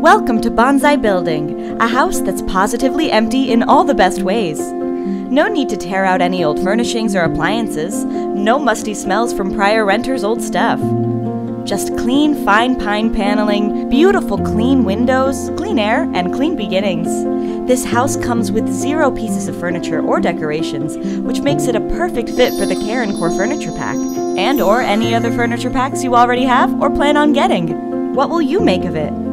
Welcome to Bonsai Building, a house that's positively empty in all the best ways. No need to tear out any old furnishings or appliances, no musty smells from prior renters' old stuff. Just clean, fine pine paneling, beautiful clean windows, clean air, and clean beginnings. This house comes with 0 pieces of furniture or decorations, which makes it a perfect fit for the Care & Core Furniture Pack, and or any other furniture packs you already have or plan on getting. What will you make of it?